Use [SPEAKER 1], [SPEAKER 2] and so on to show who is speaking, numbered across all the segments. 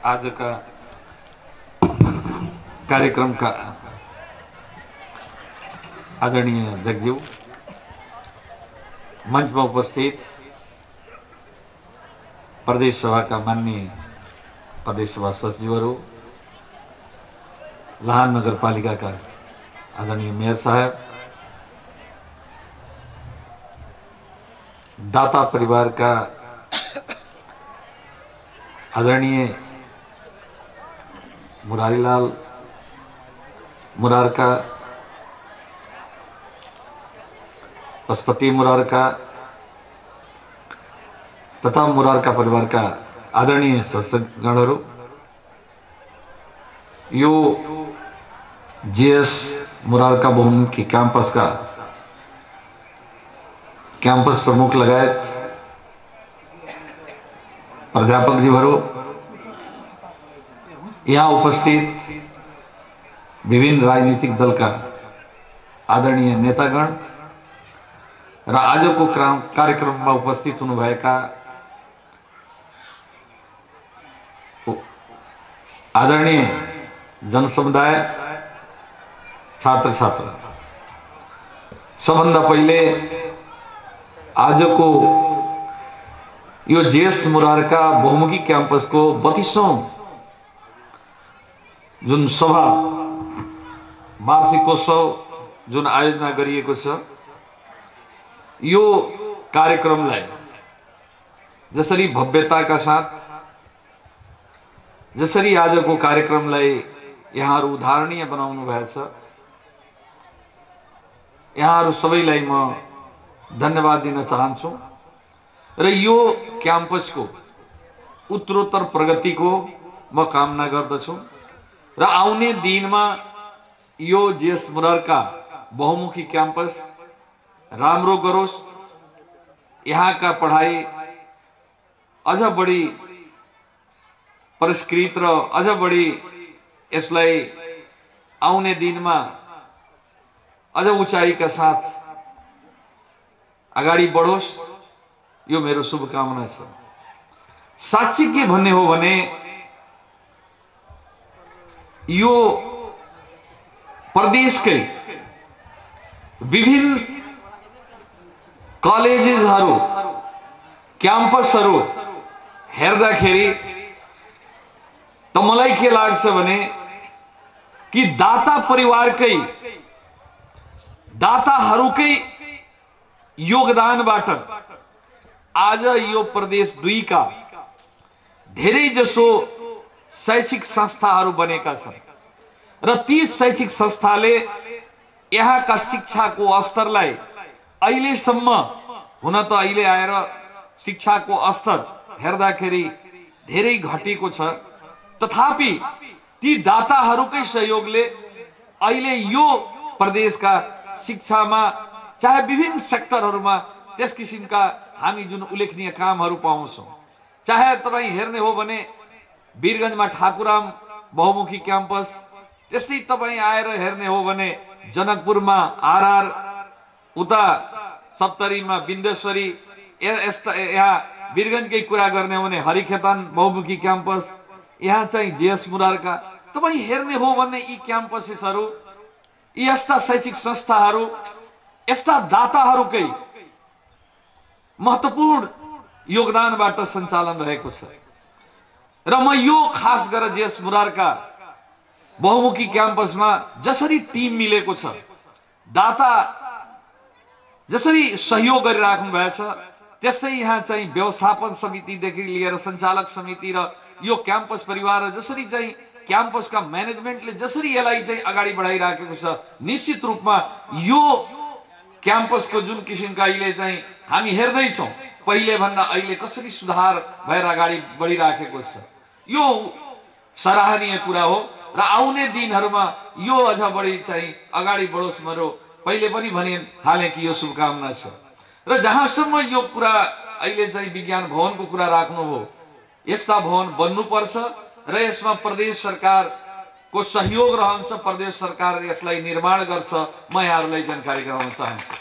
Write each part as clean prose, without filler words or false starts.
[SPEAKER 1] आज का कार्यक्रम का आदरणीय अध्यक्षज्यू, मंच में उपस्थित प्रदेश सभा का माननीय प्रदेश सभा सचिवहरू, लाहान नगरपालिका का आदरणीय मेयर साहब, दाता परिवार का आदरणीय मुरारीलाल मुरारका, पशुपति मुरारका तथा मुरारका परिवार का आदरणीय सदस्यगणहरू, यो जीएस मुरारका बहुमुखी कैंपस का कैंपस प्रमुख लगायत प्राध्यापकज्यूहरू, यहाँ उपस्थित विभिन्न राजनीतिक दल का आदरणीय नेतागण र आजको कार्यक्रममा उपस्थित हुनुभएका आदरणीय जनसमुदाय, छात्र छात्रा, सबभन्दा पहिले आजको यो जीएस मुरारका बहुमुखी क्याम्पस को 32औं जुन सभा वार्षिकोत्सव जुन आयोजना गरिएको छ, यो कार्यक्रमलाई जसरी भव्यताका साथ, जसरी आजको कार्यक्रमलाई यहाँहरू उदाहरणीय बनाउनु भएछ, यहाँहरू सबैलाई म धन्यवाद दिन चाहन्छु र यो क्याम्पसको उत्तरोत्तर प्रगतिको म कामना गर्दछु र आउने दिनमा यो जीएस मुरारका बहुमुखी क्याम्पस राम्रो गरोस्, यहाँका पढाइ अझ बढी परिष्कृत र अझ बढी यसलाई आउने दिनमा अझ उचाइका साथ अगाडि बढोस्, यो मेरो शुभकामना छ। साच्चै के भन्ने हो भने यो प्रदेशकै विभिन्न कलेजेसहरू, क्याम्पसहरू हेर्दाखेरि त मलाई के लाग्छ भने कि दाता परिवारकै, दाताहरूकै योगदानबाट आज यो प्रदेश 2 का धेरै जसो शैक्षिक संस्थाहरू बनेका छन् र ती शैक्षिक संस्थाले यहाँका शिक्षाको स्तरलाई अहिलेसम्म, हुन त अहिले आएर शिक्षाको स्तर हेर्दाखेरि धेरै घटेको छ, तथापि ती दाताहरूकै सहयोगले अहिले यो प्रदेशका शिक्षामा चाहे विभिन्न सेक्टरहरूमा त्यस किसिमका हामी जुन उल्लेखनीय कामहरू पाउँछौँ। चाहे तपाईँ हेर्ने हो भने वीरगञ्जमा ठाकुराम बहुमुखी क्याम्पस, त्यस्तै तपाईँ आएर हेर्ने हो भने जनकपुरमा आरआर, उता सप्तरीमा बिन्देश्वरी, यस्ता यहाँ वीरगञ्जकै कुरा गर्ने हो भने हरिखेतान बहुमुखी क्याम्पस, यहाँ चाहिँ जीएस मुरारका, तपाईँ हेर्ने हो भने यी क्याम्पसेसहरू, यस्ता शैक्षिक संस्थाहरू यस्ता दाताहरूकै महत्त्वपूर्ण योगदानबाट सञ्चालन रहेको छ र म यो खास गरेर जीएस मुरारका बहुमुखी क्याम्पसमा जसरी टिम मिलेको छ, दाता जसरी सहयोग गरिराख्नु भएछ, त्यस्तै यहाँ चाहिँ व्यवस्थापन समितिदेखि लिएर सञ्चालक समिति र यो क्याम्पस परिवार जसरी चाहिँ क्याम्पसका म्यानेजमेन्टले जसरी यसलाई चाहिँ अगाडि बढाइराखेको छ, निश्चित रूपमा यो क्याम्पसको जुन किसिमका अहिले चाहिँ हामी हेर्दैछौँ, पहिले भन्दा अहिले कसरी सुधार भएर अगाडि बढिराखेको छ, यो सराहनीय कुरा हो र आउने दिनहरूमा यो अझ बढी चाहिँ अगाडि बढोस्, मेरो पहिले पनि भने हाले कि यो शुभकामना छ। र जहाँसम्म यो कुरा अहिले चाहिँ विज्ञान भवनको कुरा राख्नु हो, यस्ता भवन बन्नुपर्छ र यसमा प्रदेश सरकारको सहयोग रहन्छ, प्रदेश सरकार यसलाई निर्माण गर्छ, म यहाँहरूलाई जानकारी गराउन चाहन्छु।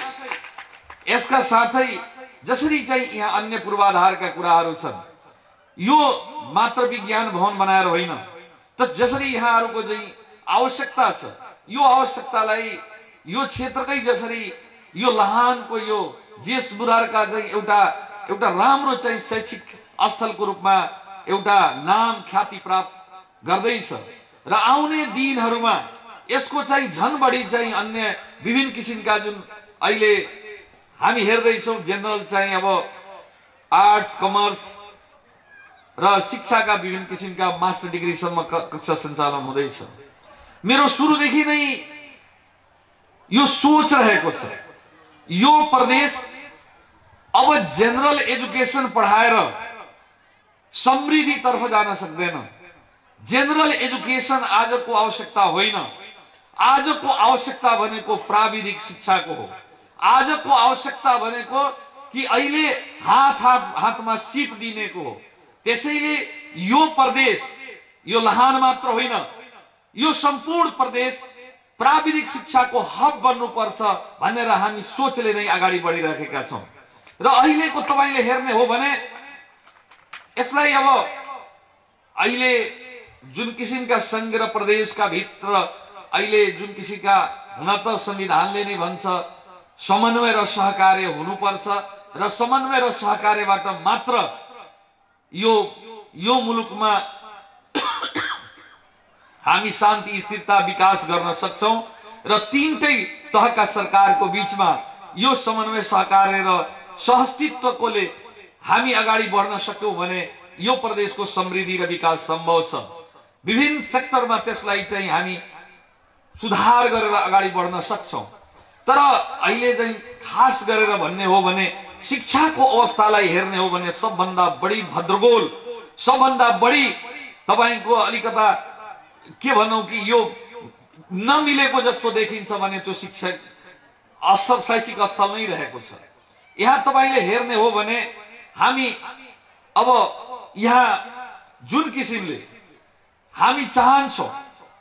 [SPEAKER 1] यसका साथै जसरी चाहिँ यहाँ अन्य पूर्वाधारका कुराहरू छन्, यो मात्र विज्ञान भवन बनाएर होइन, त जसरी यहाँहरूको चाहिँ आवश्यकता छ, यो आवश्यकतालाई यो क्षेत्रकै जसरी यो लहानको यो जेस बुरारका चाहिँ एउटा राम्रो चाहिँ शैक्षिक स्थलको रूपमा एउटा नाम ख्याति प्राप्त गर्दैछ र आउने दिनहरूमा यसको चाहिँ झन बढी चाहिँ अन्य विभिन्न किसिमका जुन अहिले हामी हेर्दैछौँ जेनरल चाहिँ अब आर्ट्स कमर्स र शिक्षाका विभिन्न किसिमका मास्टर डिग्रीसम्म कक्षा सञ्चालन हुँदैछ। मेरो सुरुदेखि नै यो सोच रहेको छ, यो प्रदेश अब जेनरल एजुकेसन पढाएर समृद्धितर्फ जान सक्दैन। जेनरल एजुकेसन आजको आवश्यकता होइन, आजको आवश्यकता भनेको प्राविधिक शिक्षाको हो। आजको आवश्यकता भनेको कि अहिले हातमा सिप दिनेको हो। त्यसैले यो प्रदेश यो लहान मात्र होइन, यो सम्पूर्ण प्रदेश प्राविधिक शिक्षाको हब बन्नुपर्छ भनेर हामी सोचले नै अगाडि बढिरहेका छौँ। र अहिलेको तपाईले हेर्ने हो भने यसलाई अब अहिले जुन किसिमका संघ र प्रदेशका भित्र अहिले जुन किसिमका हुन त संविधानले नै भन्छ समन्वय र सहकार्य हुनुपर्छ र समन्वय र सहकार्यबाट मात्र यो मुलुकमा हामी शान्ति स्थिरता विकास गर्न सक्छौं र तीनटै तहका सरकारको बीचमा यो समन्वय सहकार्य र सहअस्तित्वकोले हामी अगाडि बढ्न सक्यौं भने यो प्रदेशको समृद्धि र विकास सम्भव छ। विभिन्न सेक्टरमा त्यसलाई चाहिँ हामी सुधार गरेर अगाडि बढ्न सक्छौं। तर अहिले चाहिँ खास गरेर भन्ने हो भने शिक्षाको अवस्थालाई हेर्ने हो भने सबभन्दा बढी भद्रगोल, सबभन्दा बढी तपाईको अलिकता के भनौं कि यो नमिलेको जस्तो देखिन्छ भने त्यो शिक्षा शैक्षिक स्थल नै रहेको छ। यहाँ तपाईले हेर्ने हो भने हामी अब यहाँ जुन किसिमले हामी चाहन्छौं,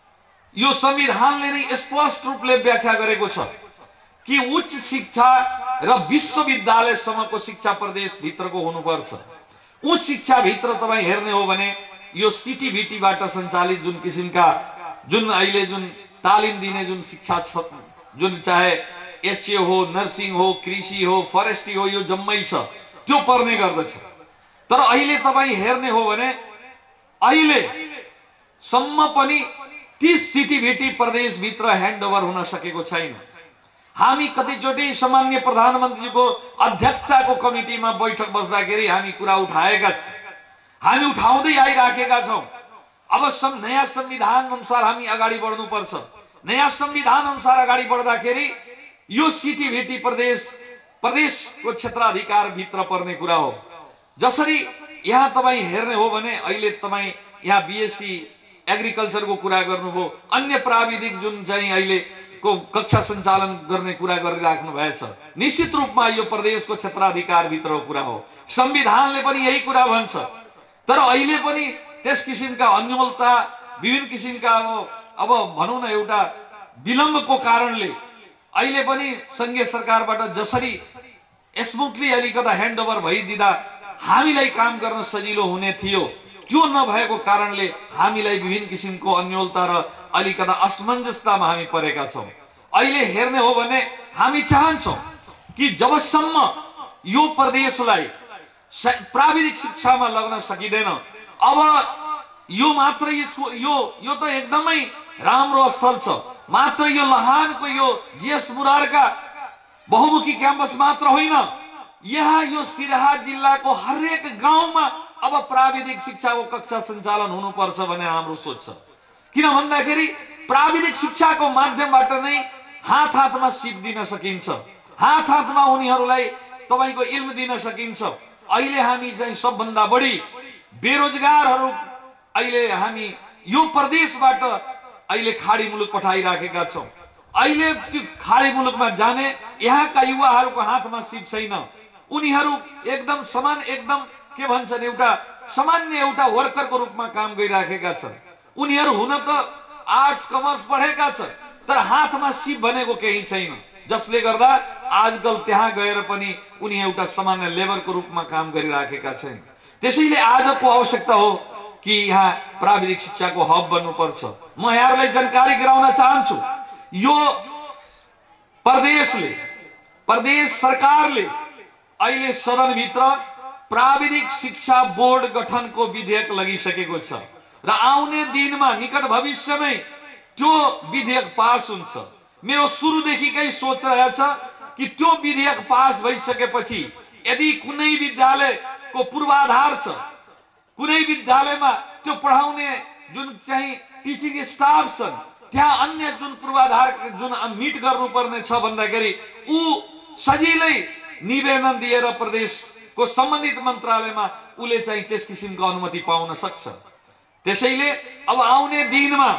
[SPEAKER 1] यो संविधानले नै स्पष्ट रूपले व्याख्या गरेको छ कि उच्च शिक्षा र विश्वविद्यालयसम्मको शिक्षा प्रदेश भित्रको हुनुपर्छ। उच्च शिक्षा भित्र तपाई हेर्ने हो भने यो सीटीभीटीबाट सञ्चालित जुन किसिमका जुन अहिले जुन तालिम दिने जुन शिक्षा छ, जुन चाहे एचए हो, नर्सिङ हो, कृषि हो, फरेस्ट्री हो, यो जम्मै छ, त्यो पर्ने गर्दछ। तर अहिले तपाई हेर्ने हो भने अहिले सम्म पनि 30 सीटीभीटी प्रदेश भित्र ह्यान्डओभर हुन सकेको छैन। हामी कतिचोटि सामान्य प्रधानमन्त्रीको अध्यक्षताको कमिटीमा बैठक बस्दाखेरि हामी कुरा उठाएका छौं, हामी उठाउँदै आइराखेका छौं। अब नयाँ संविधान अनुसार हामी अगाडि बढ्नुपर्छ। नयाँ संविधान अनुसार अगाडि बढ्दाखेरि यो सीटीभीटी प्रदेशको क्षेत्राधिकार भित्र पर्ने कुरा हो। जसरी यहाँ तपाई हेर्ने हो भने अहिले तपाई यहाँ बीएससी एग्रिकल्चरको कुरा गर्नुभयो, अन्य प्राविधिक जुन चाहिँ अहिले को कक्षा सञ्चालन गर्ने कुरा गरिराख्नु भएछ, निश्चित रूपमा यो प्रदेशको क्षेत्राधिकार भित्रको कुरा हो। संविधानले पनि यही कुरा भन्छ। तर अहिले पनि त्यस किसिमका अन्योलता, विभिन्न किसिमका अब भनौं न एउटा विलम्बको कारणले अहिले पनि संघीय सरकारबाट जसरी स्मुथली अलिकता ह्यान्डओभर भइदिँदा हामीलाई काम गर्न सजिलो हुने थियो, त्यो नभएको कारणले हामीलाई विभिन्न किसिमको अन्योलता र अलिकता असमञ्जसतामा हामी परेका छौं। अहिले हेर्ने हो भने हामी चाहन्छौं कि जबसम्म यो प्रदेशलाई प्राविधिक शिक्षामा लग्न सकिँदैन, अब यो मात्र यो त एकदमै राम्रो स्थल छ, मात्र यो लहानको यो जीएस बुरारका बहुमुखी क्याम्पस मात्र होइन, यहाँ यो सिराहा जिल्लाको हरेक गाउँमा अब प्राविधिक शिक्षाको कक्षा सञ्चालन हुनुपर्छ भन्ने हाम्रो सोच छ। किन भन्दाखेरि प्राविधिक शिक्षाको माध्यमबाट नै हात हातमा सिप दिन सकिन्छ, हात हातमा उनीहरूलाई तपाईको इल्म दिन सकिन्छ। अहिले हामी चाहिँ सबभन्दा बढी बेरोजगारहरू अहिले हामी यो प्रदेशबाट अहिले खाडी मुलुक पठाइराखेका छौं। अहिले त्यो खाडी मुलुकमा जाने यहाँका युवाहरूको हातमा सिप छैन, उनीहरू एकदम समान, एकदम के भन्छन् एउटा सामान्य एउटा वर्करको रूपमा काम गरिराखेका छन्। उनीहरू हुन त आर्ट्स कमर्स पढेका छन्, तर हातमा सिप भनेको केही छैन, जसले गर्दा आजकल त्यहाँ गएर पनि उनी एउटा सामान्य लेबरको रूपमा काम गरिराखेका छन्। त्यसैले आजको आवश्यकता हो कि यहाँ प्राविधिक शिक्षाको हब बन्नुपर्छ। म यहाँहरूलाई जानकारी गराउन चाहन्छु, यो प्रदेश सरकारले अहिले सदनभित्र प्राविधिक शिक्षा बोर्ड गठनको विधेयक लगिसकेको छ र आउने दिनमा निकट भविष्यमै त्यो विधेयक पास हुन्छ। मेरो सुरुदेखिकै सोच रहेछ कि त्यो विधेयक पास भइसकेपछि यदि कुनै विद्यालयको पूर्वाधार छ, कुनै विद्यालयमा त्यो पढाउने जुन चाहिँ टिचिङ स्टाफ छन्, त्यहाँ अन्य जुन पूर्वाधार जुन मिट गर्नुपर्ने छ भन्दाखेरि ऊ सजिलै निवेदन दिएर प्रदेशको सम्बन्धित मन्त्रालयमा उले चाहिँ त्यस किसिमको अनुमति पाउन सक्छ। त्यसैले अब आउने दिनमा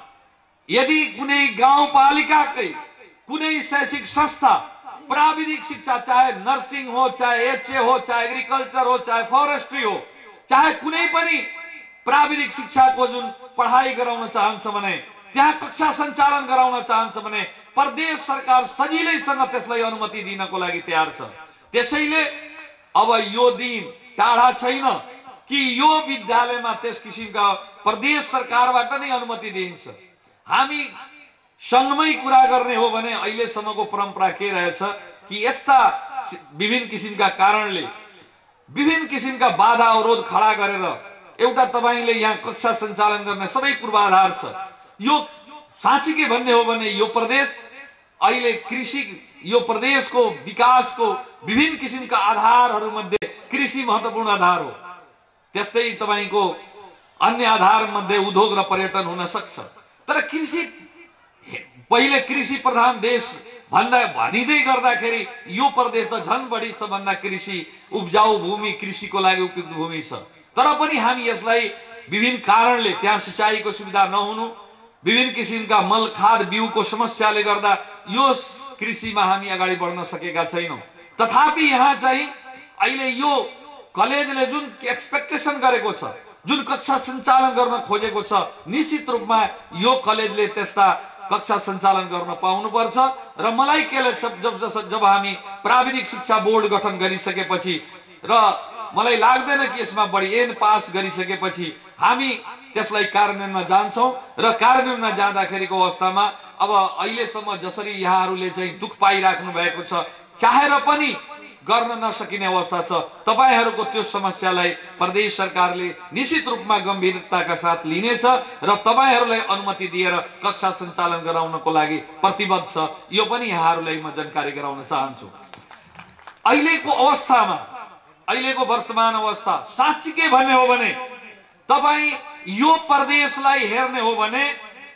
[SPEAKER 1] यदि कुनै गाउँपालिकाकै कुनै शैक्षिक संस्था प्राविधिक शिक्षा, चाहे नर्सिङ हो, चाहे एचए हो, चाहे एग्रिकल्चर हो, चाहे फरेस्ट्री हो, चाहे कुनै पनि प्राविधिक शिक्षाको जुन पढाइ गराउन चाहन्छ भने, त्यहाँ कक्षा सञ्चालन गराउन चाहन्छ भने प्रदेश सरकार सजिलैसँग त्यसलाई अनुमति दिनको लागि तयार छ। त्यसैले अब यो दिन टाढा छैन कि यो विद्यालयमा त्यस किसिमका प्रदेश सरकारबाट नै अनुमति दिइन्छ। हामी सँगमै कुरा गर्ने हो भने अहिलेसम्मको परम्परा के रहेछ कि यस्ता विभिन्न किसिमका कारणले विभिन्न किसिमका बाधा अवरोध खडा गरेर एउटा तपाईले यहाँ कक्षा सञ्चालन गर्ने सबै पूर्वाधार छ। यो साँच्चै के भन्ने हो भने यो प्रदेश अहिले कृषि, यो प्रदेशको विकासको विभिन्न किसिमका आधारहरू मध्ये कृषि महत्त्वपूर्ण आधार हो। त्यस्तै तपाईको अन्य आधार मध्ये उद्योग र पर्यटन हुन सक्छ। तर कृषि पहिले कृषि प्रधान देश भनिँदै गर्दाखेरि यो प्रदेश त झन् बढी सबभन्दा कृषि उब्जाउ भूमि, कृषिको लागि उपयुक्त भूमि छ। तर पनि हामी यसलाई विभिन्न कारणले, त्यहाँ सिँचाइको सुविधा नहुनु, विभिन्न किसिमका मल खाद बिउको समस्याले गर्दा यो कृषिमा हामी अगाडि बढ्न सकेका छैनौं। तथापि यहाँ चाहिँ अहिले यो कलेजले जुन एक्सपेक्टेसन गरेको छ, जुन कक्षा सञ्चालन गर्न खोजेको छ, निश्चित रूपमा यो कलेजले त्यस्ता कक्षा सञ्चालन गर्न पाउनुपर्छ। र मलाई के लाग्छ, जब हामी प्राविधिक शिक्षा बोर्ड गठन गरिसकेपछि र मलाई लाग्दैन कि यसमा बढी एन पास गरिसकेपछि हामी त्यसलाई कार्यान्वयनमा जान्छौं र कार्यान्वयनमा जाँदाखेरिको अवस्थामा अब अहिलेसम्म जसरी यहाँहरूले चाहिँ दुख पाइराख्नु भएको छ, चाहेर पनि गर्न नसकिने अवस्था छ, तपाईहरूको त्यो समस्यालाई प्रदेश सरकारले निश्चित रूपमा गम्भीरताका साथ लिनेछ र तपाईहरूलाई अनुमति दिएर कक्षा सञ्चालन गराउनको लागि प्रतिबद्ध छ। यो पनि यहाँहरूलाई म जानकारी गराउन चाहन्छु। अहिलेको अवस्थामा, अहिलेको वर्तमान अवस्था साँच्चै के भन्ने हो भने तपाई यो प्रदेशलाई हेर्ने हो भने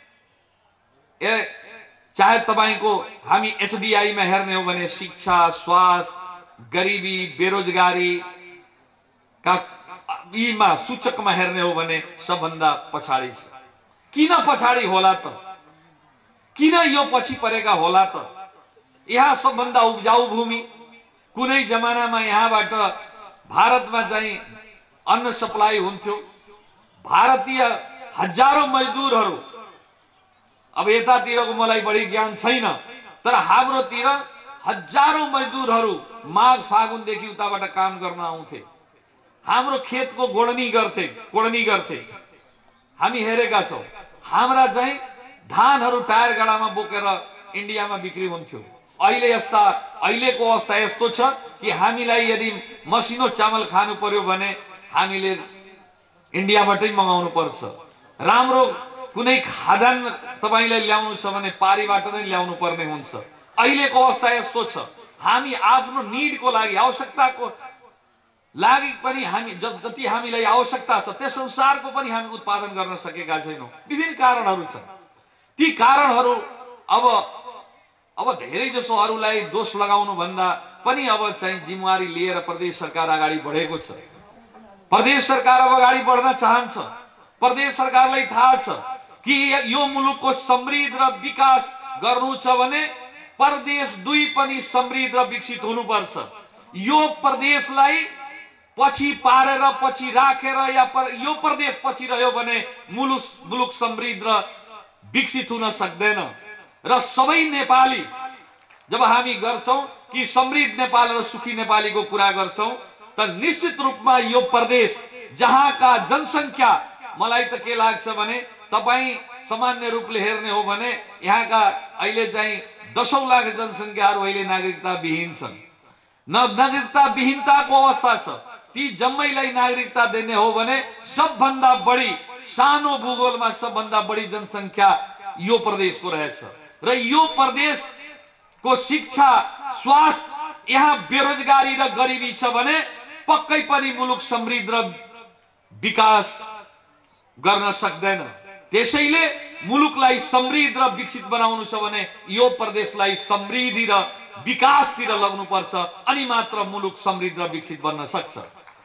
[SPEAKER 1] चाहे तपाईको हामी एचडीआई मा हेर्ने हो भने शिक्षा, स्वास्थ्य, गरीबी, बेरोजगारी का यीमा सूचकमा हेर्ने हो भने सबभन्दा पछाडी छ। किन पछाडी होला त? किन यो पछि परेका होला त? यहाँ सबभन्दा उब्जाउ भूमि, कुनै जमानामा यहाँबाट भारतमा चाहिँ अन्न सप्लाई हुन्थ्यो। भारतीय हजारौं मजदुरहरू, अब यतातिरको मलाई बढी ज्ञान छैन, तर हाम्रोतिर हजारौं मजदुरहरू माघ फागुनदेखि उताबाट काम गर्न आउँथे। हाम्रो खेतको कोडनी गर्थे। हामी हेरेका छौं। हाम्रा चाहिँ धानहरू टायर गाडामा बोकेर इन्डियामा बिक्री हुन्थ्यो। अहिलेको अवस्था यस्तो छ कि हामीलाई यदि मसिनो चामल खानु पर्यो भने हामीले इन्डियाबाटै मगाउनु पर्छ। राम्रो कुनै खाद्यान्न तपाईलाई ल्याउनु छ भने पारीबाट नै ल्याउनु पर्ने हुन्छ। अहिलेको अवस्था यस्तो छ, हामी आफ्नो निडको लागि, आवश्यकताको लागि पनि हामी जति हामीलाई आवश्यकता छ त्यस अनुसारको पनि हामी उत्पादन गर्न सकेका छैनौं। विभिन्न कारणहरू छन्। ती कारणहरू अब धेरै जसो अरूलाई दोष लगाउनु भन्दा पनि अब चाहिँ जिम्मेवारी लिएर प्रदेश सरकार अगाडि बढेको छ। प्रदेश सरकार अब अगाडि बढ्न चाहन्छ। प्रदेश सरकारलाई थाहा छ कि यो मुलुकको समृद्ध र विकास गर्नु छ भने प्रदेश दुई पनि समृद्ध र विकसित हुनुपर्छ। यो प्रदेशलाई पछि पारेर, पछि राखेर या यो प्रदेश पछि रह्यो भने मुलुक समृद्ध र विकसित हुन सक्दैन। र सबै नेपाली जब हामी गर्छौं कि समृद्ध नेपाल र सुखी नेपालीको कुरा गर्छौं, त निश्चित रूपमा यो प्रदेश जहाँका जनसंख्या मलाई त के लाग्छ भने तपाई सामान्य रूपले हेर्ने हो भने यहाँका अहिले चाहिँ 10औं लाख जनसंख्याहरू अहिले नागरिकता विहीन छन्। नागरिकता विहीनताको अवस्था छ। ती जम्मैलाई नागरिकता दिने हो भने सबभन्दा बढी सानो भूगोलमा सबभन्दा बढी जनसंख्या यो प्रदेशको रहेछ र यो प्रदेशको शिक्षा, स्वास्थ्य, यहाँ बेरोजगारी र गरिबी छ भने पक्कै पनि मुलुक समृद्ध र विकास गर्न सक्दैन। त्यसैले मुलुकलाई समृद्ध र विकसित बनाउनु छ भने यो प्रदेशलाई समृद्धि र विकासतिर लाग्नुपर्छ, अनि मात्र मुलुक समृद्ध र विकसित बन्न सक्छ।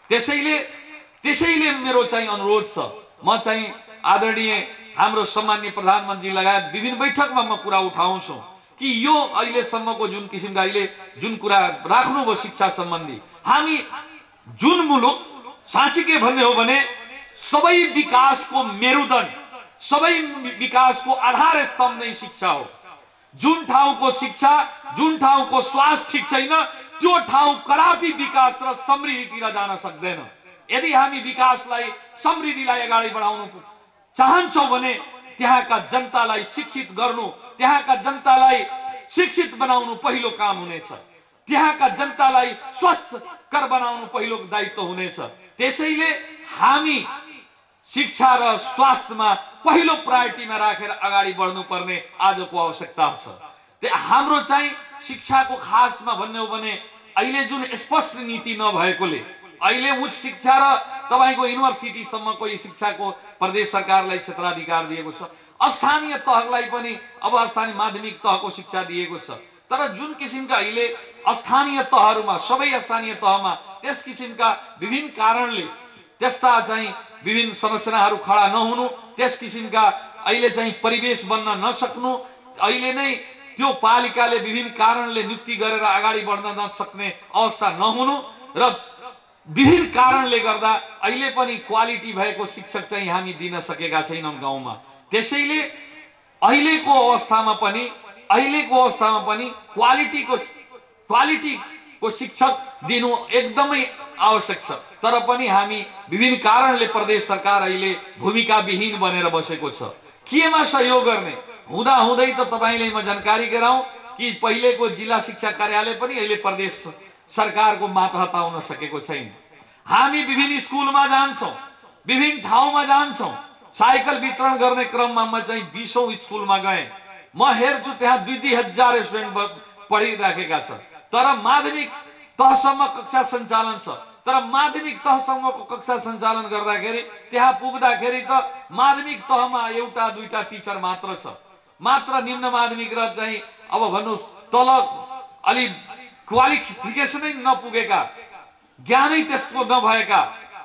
[SPEAKER 1] त्यसैले मेरो चाहिँ अनुरोध छ, म चाहिँ आदरणीय हाम्रो सम्माननीय प्रधानमन्त्री लगायत विभिन्न बैठकमा म कुरा उठाउँछु कि यो अहिलेसम्मको जुन किसिमका अहिले जुन कुरा राख्नुभयो शिक्षा सम्बन्धी, हामी जुन मुलुक साँच्चै के भन्ने हो भने सबै विकासको मेरुदण्ड, सबै विकासको आधार स्तम्भ नै शिक्षा हो। जुन ठाउँको शिक्षा, जुन ठाउँको स्वास्थ्य ठीक छैन, त्यो ठाउँ कदापि विकास र समृद्धितिर जान सक्दैन। यदि हामी विकासलाई, समृद्धिलाई अगाडि बढाउनु चाहन्छौँ भने त्यहाँका जनतालाई शिक्षित गर्नु, त्यहाँका जनतालाई शिक्षित बनाउनु पहिलो काम हुनेछ। त्यहाँका जनतालाई स्वस्थ कर बनाउनु पहिलो दायित्व हुनेछ। त्यसैले हामी शिक्षा र स्वास्थ्यमा पहिलो प्रायोरिटीमा राखेर अगाडि बढ्नुपर्ने आजको आवश्यकता छ। हाम्रो चाहिँ शिक्षाको खासमा भन्ने हो भने अहिले जुन स्पष्ट नीति नभएकोले अहिले उच्च शिक्षा र तपाईको युनिभर्सिटीसम्मको शिक्षाको प्रदेश सरकारलाई क्षेत्राधिकार दिएको छ। स्थानीय तहलाई पनि अब स्थानीय माध्यमिक तहको शिक्षा दिएको छ। तर जुन किसिमका अहिले स्थानीय तहहरूमा, सबै स्थानीय तहमा त्यस किसिमका विभिन्न कारणले त्यस्ता चाहिँ विभिन्न संरचनाहरू खडा नहुनु, त्यस किसिमका अहिले चाहिँ परिवेश बन्न नसक्नु, अहिले नै त्यो पालिकाले विभिन्न कारणले नियुक्ति गरेर अगाडि बढ्न नसक्ने अवस्था नहुनु र विभिन्न कारणले गर्दा अहिले पनि क्वालिटी भएको शिक्षक चाहिँ हामी दिन सकेका छैनौं गाउँमा। त्यसैले अहिलेको अवस्थामा पनि क्वालिटीको शिक्षक दिनु एकदमै आवश्यक छ। तर पनि हामी विभिन्न कारणले प्रदेश सरकार अहिले भूमिका विहीन बनेर बसेको छ। केमा सहयोग गर्ने हुँदा हुँदै त तपाईलाई म जानकारी गराउँ कि पहिलेको जिल्ला शिक्षा कार्यालय पनि अहिले प्रदेश सरकारको मातहत आउन सकेको छैन। हामी विभिन्न स्कुलमा जान्छौं, विभिन्न ठाउँमा जान्छौं, साइकल वितरण गर्ने क्रममा म चाहिँ 20औं स्कुलमा गएँ। म हेर्छु त्यहाँ 2,000 स्टुडेन्ट पढिराखेका छन्। तर माध्यमिक तहसम्म कक्षा सञ्चालन छ। तर माध्यमिक तहसम्मको कक्षा सञ्चालन गर्दाखेरि त्यहाँ पुग्दाखेरि त माध्यमिक तहमा एउटा दुईटा टिचर मात्र छ। मात्र निम्न माध्यमिक र चाहिँ अब भन्नुहोस् तल अलि क्वालिफिकेसनै नपुगेका, ज्ञानै त्यस्तो नभएका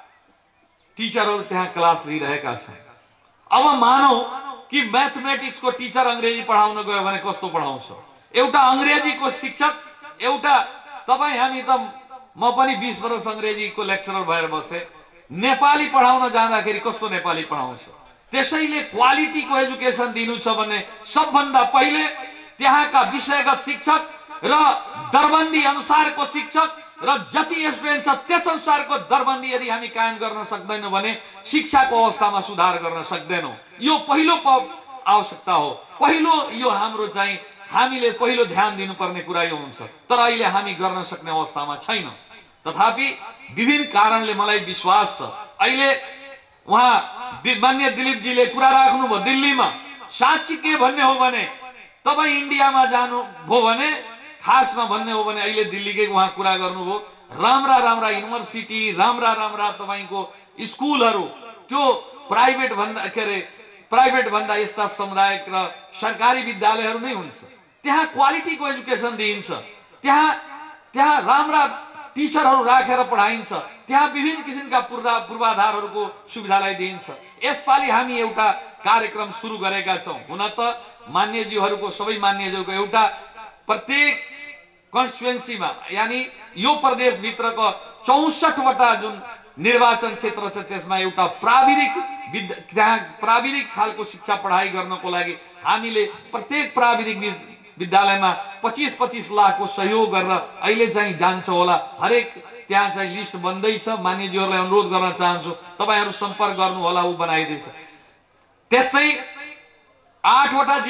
[SPEAKER 1] टिचरहरू त्यहाँ क्लास लिइरहेका छन्। अब मानौ कि म्याथमेटिक्सको टिचर अंग्रेजी पढाउन गयो भने कस्तो पढाउँछ? एउटा अंग्रेजीको शिक्षक, एउटा हामी त म पनि 20 वर्ष अंग्रेजीको लेक्चरर भएर बसे, नेपाली पढाउन जाँदाखेरि कस्तो नेपाली पढाउँछ? त्यसैले क्वालिटीको एजुकेसन दिनु छ भने सबभन्दा पहिले त्यहाँका विषयगत शिक्षक र दरबन्दी अनुसारको शिक्षक र जति स्टुडेन्ट छ त्यस अनुसारको दरबन्दी यदि हामी कायम गर्न सक्दैनौं भने शिक्षाको अवस्थामा सुधार गर्न सक्दैनौं। यो पहिलो आवश्यकता हो। पहिलो यो हाम्रो चाहिँ हामीले पहिलो ध्यान दिनुपर्ने कुरा यो हुन्छ। तर अहिले हामी गर्न सक्ने अवस्थामा छैनौं। तथापि विभिन्न कारणले मलाई विश्वास छ अहिले उहाँ माननीय दिलीपजीले कुरा राख्नुभयो दिल्लीमा। साँच्चै के भन्ने हो भने तपाई इन्डियामा जानु भो भने खासमा भन्ने हो भने अहिले दिल्लीकै उहाँ कुरा गर्नुभयो, राम्रा युनिभर्सिटी, राम्रा तपाईको स्कुलहरू त्यो प्राइभेट भन्दा यस्ता सामुदायिक र सरकारी विद्यालयहरू नै हुन्छ। त्यहाँ क्वालिटीको एजुकेसन दिइन्छ, त्यहाँ राम्रा टिचरहरू राखेर पढाइन्छ, त्यहाँ विभिन्न किसिमका पूर्वाधारहरूको सुविधालाई दिइन्छ। यसपालि हामी एउटा कार्यक्रम सुरु गरेका छौं। हुन त मान्यज्यूहरूको सबै मान्यज्यूको एउटा प्रत्येक कन्स्टिट्युएन्सीमा यानी यो प्रदेशभित्रको 64 वटा जुन निर्वाचन क्षेत्र छ त्यसमा एउटा प्राविधिक खालको शिक्षा पढाइ गर्नको लागि हामीले प्रत्येक प्राविधिक विद्यालयमा 25-25 लाखको सहयोग गरेर अहिले चाहिँ जान्छ होला। हरेक त्यहाँ चाहिँ लिस्ट बन्दैछ। मान्यज्यूहरूलाई अनुरोध गर्न चाहन्छु, तपाईहरू सम्पर्क गर्नु होला, ऊ बनाइदिन्छ। त्यस्तै 8वटा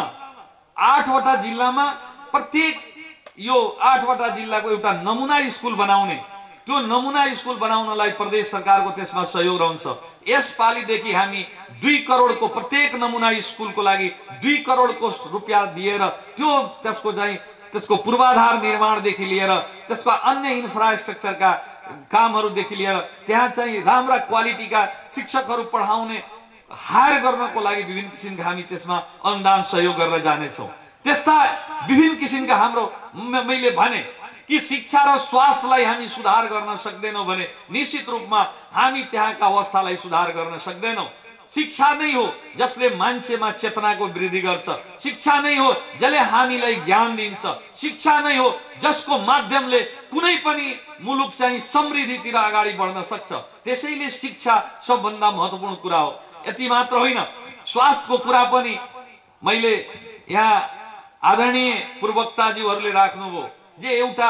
[SPEAKER 1] जिल्लामा प्रत्येक यो 8वटा जिल्लाको एउटा नमुना स्कुल बनाउने, त्यो नमुना स्कुल बनाउनलाई प्रदेश सरकारको त्यसमा सहयोग रहन्छ। यसपालिदेखि हामी 2 करोडको प्रत्येक नमुना स्कुलको लागि 2 करोडको रुपियाँ दिएर त्यसको पूर्वाधार निर्माणदेखि लिएर त्यसका अन्य इन्फ्रास्ट्रक्चरका कामहरूदेखि लिएर त्यहाँ चाहिँ राम्रा क्वालिटीका शिक्षकहरू पढाउने हायर गर्नको लागि विभिन्न किसिमका हामी त्यसमा अनुदान सहयोग गरेर जानेछौँ। त्यस्ता विभिन्न किसिमका हाम्रो मैले भने कि शिक्षा र स्वास्थ्यलाई हामी सुधार गर्न सक्दैनौँ भने निश्चित रूपमा हामी त्यहाँका अवस्थालाई सुधार गर्न सक्दैनौँ। शिक्षा नै हो जसले मान्छेमा चेतनाको वृद्धि गर्छ, शिक्षा नै हो जसले हामीलाई ज्ञान दिन्छ, शिक्षा नै हो जसको माध्यमले कुनै पनि मुलुक चाहिँ समृद्धितिर अगाडि बढ्न सक्छ। त्यसैले शिक्षा सबभन्दा महत्त्वपूर्ण कुरा हो। यति मात्र होइन, स्वास्थ्यको कुरा पनि मैले यहाँ आदरणीय पूर्ववक्ताज्यूहरूले राख्नुभयो जे एउटा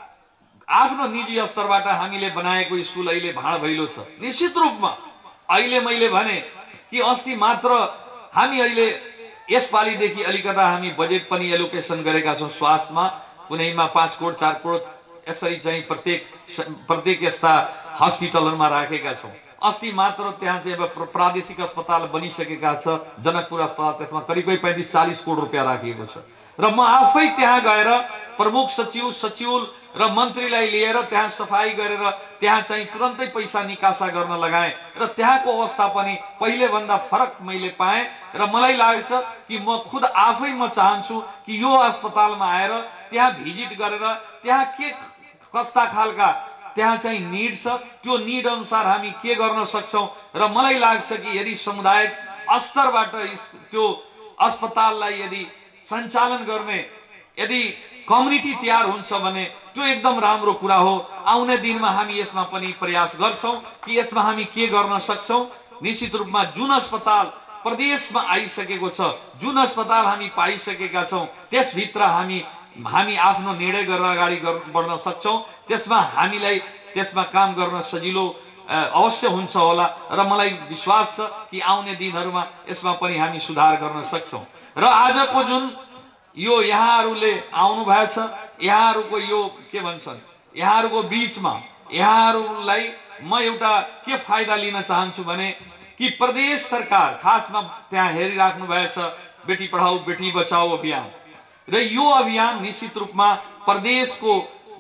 [SPEAKER 1] आफ्नो निजी स्तरबाट हामीले बनाएको स्कुल अहिले भाँड भैलो छ। निश्चित रूपमा अहिले मैले भने कि अस्ति मात्र हामी अहिले यसपालिदेखि अलिकता हामी बजेट पनि एलोकेसन गरेका छौँ स्वास्थ्यमा, कुनैमा 5 करोड 4 करोड यसरी चाहिँ प्रत्येक यस्ता हस्पिटलहरूमा राखेका छौँ। अस्ति मात्र त्यहाँ चाहिँ अब प्रादेशिक अस्पताल बनिसकेका छ, जनकपुर अस्पताल, त्यसमा करिबै 35-40 करोड रुपियाँ राखिएको छ। र म आफै त्यहाँ गएर प्रमुख सचिव र मन्त्रीलाई लिएर त्यहाँ सफाई गरेर त्यहाँ चाहिँ तुरन्तै पैसा निकासा गर्न लगाएँ र त्यहाँको अवस्था पनि पहिले भन्दा फरक मैले पाएँ। र मलाई लाग्छ कि म खुद आफै म चाहन्छु कि यो अस्पतालमा आएर त्यहाँ भिजिट गरेर त्यहाँ के कस्ता खालका त्यहाँ चाहिँ निड छ, त्यो निड अनुसार हामी के गर्न सक्छौँ। र मलाई लाग्छ कि यदि सामुदायिक स्तरबाट त्यो अस्पताललाई यदि सञ्चालन गर्ने यदि कम्युनिटी तयार हुन्छ भने त्यो एकदम राम्रो कुरा हो। आउने दिनमा हामी यसमा पनि प्रयास गर्छौँ कि यसमा हामी के गर्न सक्छौँ। निश्चित रूपमा जुन अस्पताल प्रदेशमा आइसकेको छ, जुन अस्पताल हामी पाइसकेका छौँ, त्यसभित्र हामी आफ्नो निर्णय गरेर अगाडि बढ्न सक्छौँ। त्यसमा हामीलाई त्यसमा काम गर्न सजिलो अवश्य हुन्छ होला र मलाई विश्वास छ कि आउने दिनहरूमा यसमा पनि हामी सुधार गर्न सक्छौँ। र आजको जुन यो यहाँहरूले आउनु भएछ, यहाँहरूको यो के भन्छन्, यहाँहरूको बिचमा यहाँहरूलाई म एउटा के फाइदा लिन चाहन्छु भने कि प्रदेश सरकार खासमा त्यहाँ हेरिराख्नु भएछ बेटी पढाऊ बेटी बचाऊ अभियान, र यो अभियान निश्चित रूपमा प्रदेशको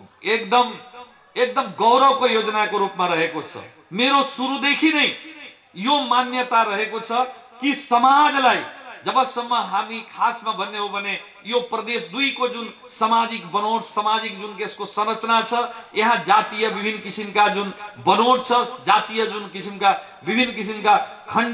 [SPEAKER 1] एकदम गौरवको योजनाको रूपमा रहेको छ। मेरो सुरुदेखि नै यो मान्यता रहेको छ कि समाजलाई जबसम्म हामी खासमा भन्ने हो भने यो प्रदेश 2 को जुन सामाजिक बनोट, सामाजिक जुन यसको संरचना छ, यहाँ जातीय विभिन्न किसिमका जुन बनोट छ, जातीय जुन किसिमका विभिन्न किसिमका खण्ड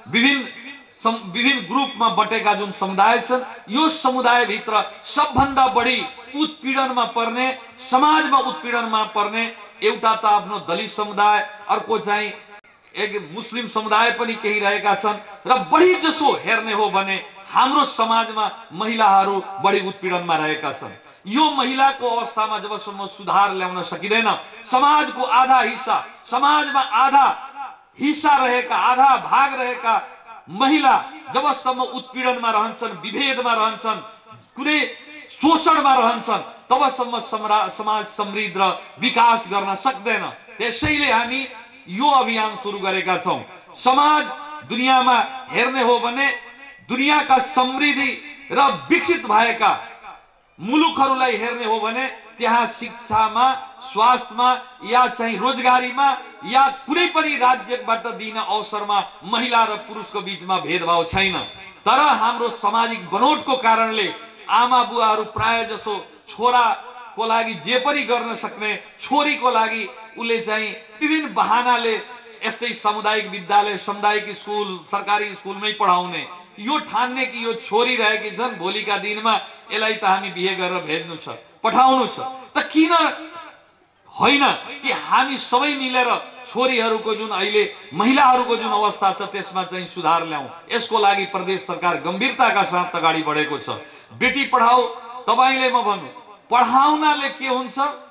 [SPEAKER 1] विभिन्न ग्रुपमा बटेका जुन समुदाय छन्, यो समुदायभित्र सबभन्दा बढी उत्पीडनमा पर्ने, समाजमा उत्पीडनमा पर्ने एउटा त आफ्नो दलित समुदाय, अर्को चाहिँ एक मुस्लिम समुदाय पनि केही रहेका छन् र बढी जसो हेर्ने हो भने हाम्रो समाजमा महिलाहरू बढी उत्पीडनमा रहेका छन्। यो महिलाको अवस्थामा जबसम्म सुधार ल्याउन सकिँदैन, समाजको आधा हिस्सा, समाजमा आधा हिस्सा रहेका, आधा भाग रहेका महिला जबसम्म उत्पीडनमा रहन्छन्, विभेदमा रहन्छन्, कुनै शोषणमा रहन्छन्, तबसम्म समाज समृद्ध र विकास गर्न सक्दैन। त्यसैले हामी यो अभियान सुरु गरेका छौँ। समाज दुनियाँमा हेर्ने हो भने दुनियाँका समृद्धि र विकसित भएका मुलुकहरूलाई हेर्ने हो भने त्यहाँ शिक्षामा, स्वास्थ्यमा या चाहिँ रोजगारीमा या कुनै पनि राज्यबाट दिने अवसरमा महिला र पुरुषको बीचमा भेदभाव छैन। तर हाम्रो सामाजिक बनोटको कारणले आमा बुवाहरू प्राय जसो छोराको लागि जे पनि गर्न सक्ने, छोरीको लागि उसले चाहिँ विभिन्न बहानाले यस्तै सामुदायिक विद्यालय, सामुदायिक स्कुल, सरकारी स्कुलमै पढाउने, यो ठान्ने कि यो छोरी रहेकी छन्, भोलिका दिनमा यसलाई त हामी बिहे गरेर भेज्नु छ, पठाउनु छ। त किन होइन कि हामी सबै मिलेर छोरीहरूको जुन अहिले महिलाहरूको जुन अवस्था छ त्यसमा चाहिँ सुधार ल्याउँ। यसको लागि प्रदेश सरकार गम्भीरताका साथ अगाडि बढेको छ। बेटी पढाऊ, तपाईँले म भन्नु, पढाउनाले के हुन्छ,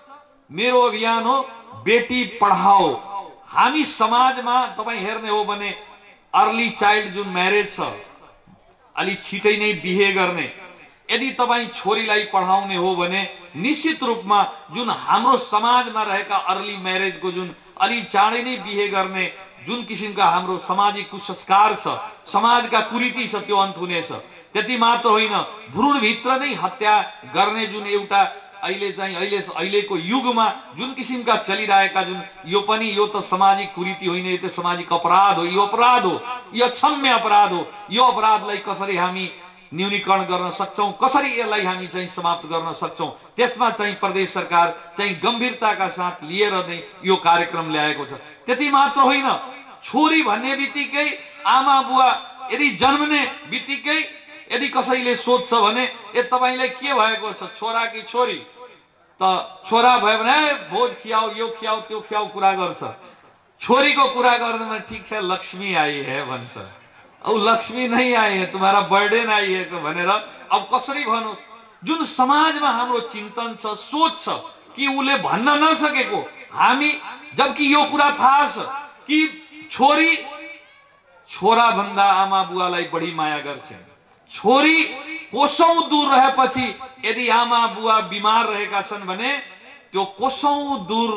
[SPEAKER 1] मेरो अभियान हो बेटी पढाओ। हामी समाजमा तपाई हेर्ने हो भने अर्ली चाइल्ड जुन म्यारेज छ, अलि छिटै नै बिहे गर्ने, यदि तपाई छोरीलाई पढाउने हो भने निश्चित रूपमा जुन हाम्रो समाजमा रहेका अर्ली म्यारेजको जुन अलि चाँडै नै बिहे गर्ने जुन किसिमका हाम्रो सामाजिक कुसंस्कार छ, समाजका कुरीति छ, त्यो अन्त हुनेछ। त्यति मात्र होइन, भ्रूणभित्र नै हत्या गर्ने जुन एउटा अहिलेको युगमा जुन किसिमका चलिरहेका जुन यो त सामाजिक कुरीति होइन, यो त सामाजिक अपराध हो। यो अपराध हो, यो अक्षम्य अपराध हो। यो अपराधलाई कसरी हामी न्यूनीकरण गर्न सक्छौं, कसरी यसलाई हामी समाप्त गर्न सक्छौं, त्यसमा प्रदेश सरकार गम्भीरताका साथ लिएर नै यो कार्यक्रम ल्याएको छ। त्यति मात्र होइन, छोरी भन्ने बित्तिकै आमा बुवा यदि जन्मने बित्तिकै यदि कसैले सोध्छ भने ए तपाईलाई के भएको छ, छोरा कि छोरी, त छोरा भयो भने भोज खियाओ, यो खियाओ, त्यो खियाओ कुरा गर्छ। छोरीको कुरा गर्दैमा ठीक है लक्ष्मी आई है भन्छ, औ लक्ष्मी नहीं आई है, तुम्हारा बर्डन आई है भनेर अब कसरी भन्नुस्। जुन समाजमा हाम्रो चिन्तन छ, सोच छ कि उले भन्न नसकेको हामी, जबकि यो कुरा थाहा छ कि छोरी छोरा भन्दा आमा बुवालाई बढी माया गर्छन्। छोरी कोसौं दूर रहेपछि यदि आमा बुवा बिमार रहेका छन् भने त्यो कोसौं दूर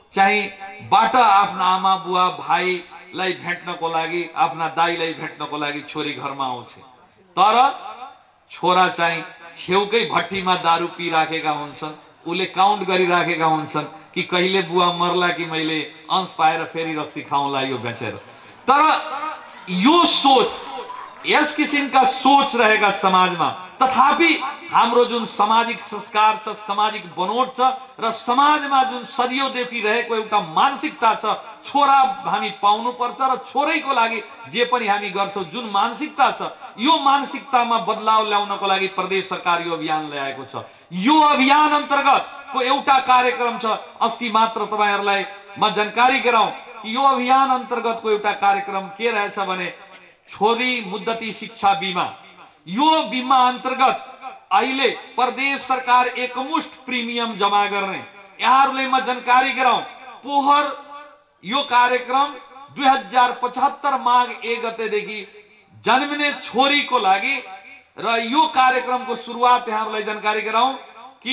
[SPEAKER 1] बाट आफ्ना आमा बुवा भाइलाई भेट्नको लागि, आफ्ना दाइलाई भेट्नको लागि छोरी घरमा आउँछ। तर छोरा छेउकै भट्टीमा दारू पिराखेका हुन्छन्, उले काउन्ट गरिराखेका हुन्छन् कि कहिले बुवा मर्ला कि मैले अंश पाएर फेरि रक्सी खाउँला यो बेचेर। तर यो सोच, यस किसिमका सोच रहेका समाजमा, तथापि हाम्रो जुन सामाजिक संस्कार छ, सामाजिक बनोट छ र समाजमा जुन सदियोंदेखि रहेको एउटा मानसिकता छ, छोरा हामी पाउनु पर्छ र छोरैको लागि जे पनि हामी गर्छौं, जुन मानसिकता छ, यो मानसिकतामा बदलाव ल्याउनको लागि प्रदेश सरकार यो अभियान ल्याएको छ। यो अभियान अन्तर्गतको एउटा कार्यक्रम छ, अस्ति मात्र तपाईहरुलाई म जानकारी गराउँ कि यो अभियान अन्तर्गतको एउटा कार्यक्रम के रहेछ भने छोरी मुद्दती शिक्षा बीमा। यो बीमा अन्तर्गत अहिले प्रदेश सरकार एकमुष्ट प्रिमियम जमा गर्ने, यहाँहरुले म जानकारी गराउँ, पोहर यो कार्यक्रम 2075 माघ 1 गतेदेखि जन्मिने छोरीको लागि र यो कार्यक्रमको सुरुवात यहाँहरुलाई जानकारी गराउँ कि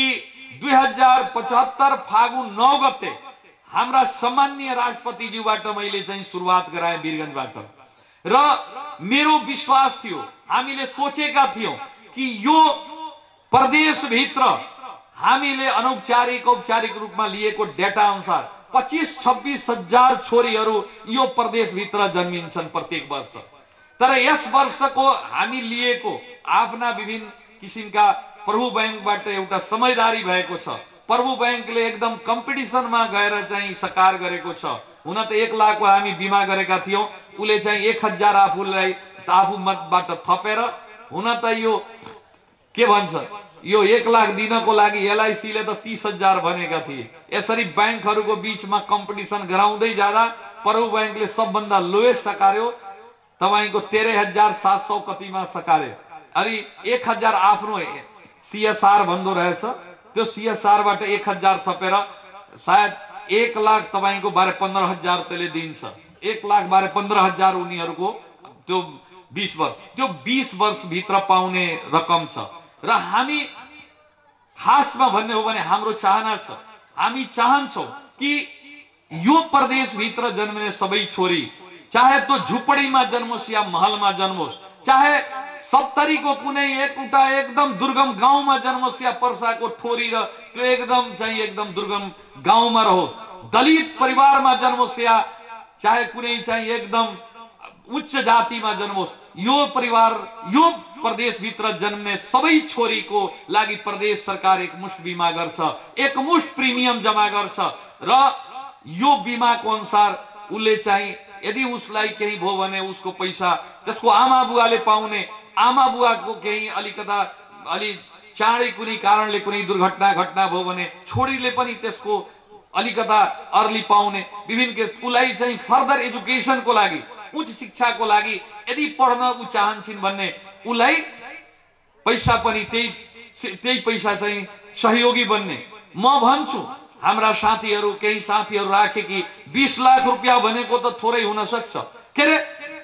[SPEAKER 1] 2075 फागुन 9 गते हाम्रा सम्माननीय राष्ट्रपतिज्यूबाट मैले सुरुवात गराएँ वीरगञ्जबाट। र मेरो विश्वास थियो, हामीले सोचेका थियौं कि यो प्रदेश भित्र हामीले अनौपचारिक औपचारिक रूपमा लिएको डेटा अनुसार 25-26 हजार छोरीहरू यो प्रदेश भित्र जन्मिन्छन् प्रत्येक वर्ष। तर यस वर्षको हामी लिएको आफ्ना विभिन्न किसिमका प्रभु बैंकबाट एउटा समझदारी भएको छ। प्रभु बैंकले एकदम कम्पिटिसनमा गएर सकार गरेको छ। हुन त 1 लाखको हामी बीमा गरेका थियौं, उले 1000 आफू मतबाट थपेर, हुन त यो के भन्छ, यो 1 लाख दिनको लागि LIC ले त 30,000 भनेका थिए। यसरी बैंकहरुको बीचमा कम्पिटिसन गराउँदै जाँदा प्रभु बैंकले सबभन्दा लोएस्ट सकार्यो, तपाईको 13,700 कतिमा सकार्यो। अनि 1000 आफ्नो CSR भन्दो रहेछ, त्यो CSR बाट 1000 थपेर सायद 1 लाख तपाईको 15,000 त्यसले दिन्छ। 1 लाख 15,000 उनीहरुको त्यो 20 वर्ष, त्यो 20 वर्ष भित्र पाउने रकम छ। र हामी खासमा भन्ने हो भने हाम्रो चाहना छ, हामी चाहन्छौं कि यो प्रदेश भित्र जन्मिने सबै छोरी, चाहे तो झुपडीमा जन्मोस् या महलमा जन्मोस्, चाहे 70 को कुनै एउटा एकदम दुर्गम गाउँमा जन्मोस् या पर्साको ठोरी र त्यो एकदम दुर्गम गाउँमा रहोस्, दलित परिवारमा जन्मोस् या चाहे कुनै एकदम उच्च जातिमा जन्मोस्, यो परिवार, यो प्रदेश भित्र जन्मने सबै छोरीको लागि प्रदेश सरकार एकमुष्ट बीमा गर्छ, एकमुष्ट प्रिमियम जमा गर्छ। र यो बीमाको अनुसार उले यदि उसलाई केही भयो भने उसको पैसा त्यसको आमा बुवाले पाउने, आमा बुवाको केही अलि चाँडै कुनै कारणले कुनै दुर्घटना घटना भयो भने छोरीले पनि त्यसको अलिकता अर्ली पाउने, विभिन्न उलाई फर्दर एजुकेसनको लागि, उच्च शिक्षाको लागि यदि पढ्न उ चाहन्छन् भन्ने उलाई पैसा पनि त्यही पैसा सहयोगी बन्ने। म भन्छु हाम्रा साथीहरू केही साथीहरू राखे कि 20 लाख रुपैयाँ भनेको त थोरै हुन सक्छ, के अरे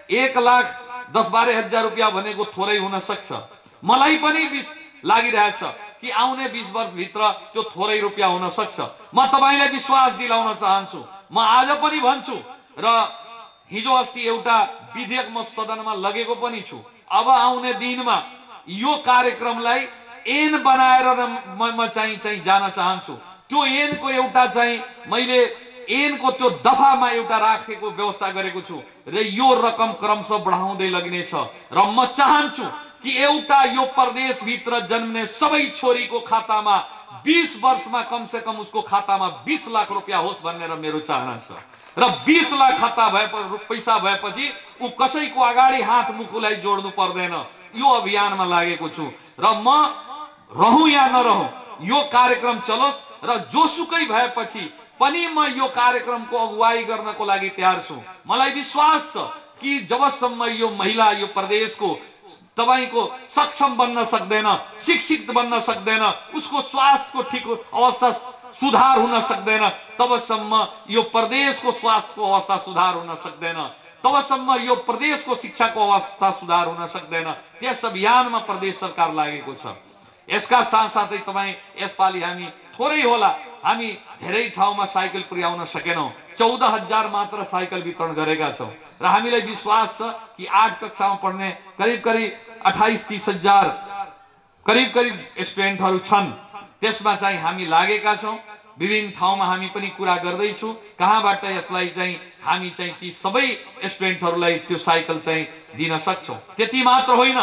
[SPEAKER 1] 1,10,12 हजार रुपैयाँ भनेको थोरै हुन सक्छ। मलाई पनि लागिरहेछ कि आउने 20 वर्षभित्र त्यो थोरै रुपैयाँ हुन सक्छ। म तपाईलाई विश्वास दिलाउन चाहन्छु, म आज पनि भन्छु र हिजो अस्ति एउटा विधेयक म सदनमा लगेको पनि छु। अब आउने दिनमा यो कार्यक्रमलाई एन बनाएर म चाहिँ जान चाहन्छु। त्यो एन को एउटा चाहिँ मैले एन को त्यो दफामा एउटा राखेको व्यवस्था गरेको छु र यो रकम क्रमशः बढाउँदै लगिनेछ र म चाहन्छु कि एउटा यो प्रदेशभित्र जन्मने सबै छोरीको खातामा 20 वर्षमा कम से कम उसको खातामा 20 लाख रुपैयाँ होस् भनेर मेरो चाहना छ र 20 लाख खाता पैसा भएपछि ऊ कसैको अगाडि हात मुखलाई जोड्नु पर्दैन। यो अभियानमा लागेको छु र म रहूँ या नरहूँ यो कार्यक्रम चलोस् र जोसुकै भएपछि पनि म यो कार्यक्रमको अगुवाई गर्नको लागि तयार छु। मलाई विश्वास छ कि जबसम्म यो महिला यो प्रदेशको तपाईको सक्षम बन्न सक्दैन, शिक्षित बन्न सक्दैन, उसको स्वास्थ्यको ठिक अवस्था सुधार हुन सक्दैन, तबसम्म यो प्रदेशको स्वास्थ्यको अवस्था सुधार हुन सक्दैन, तबसम्म यो प्रदेशको शिक्षाको अवस्था सुधार हुन सक्दैन। त्यस अभियानमा प्रदेश सरकार लागेको छ। यसका साथसाथै तपाईँ यसपालि हामी थोरै होला, हामी धेरै ठाउँमा साइकल पुर्याउन सकेनौं। 14,000 मात्र साइकल वितरण गरेका छौं र हामीलाई विश्वास छ कि 8 कक्षामा पढ्ने करिब 28-30 हजार करिब स्टुडेन्टहरू छन्। त्यसमा चाहिँ हामी लागेका छौं। विभिन्न ठाउँमा हामी पनि कुरा गर्दैछौँ कहाँबाट यसलाई चाहिँ हामी चाहिँ ती सबै स्टुडेन्टहरूलाई त्यो साइकल चाहिँ दिन सक्छौं। त्यति मात्र होइन,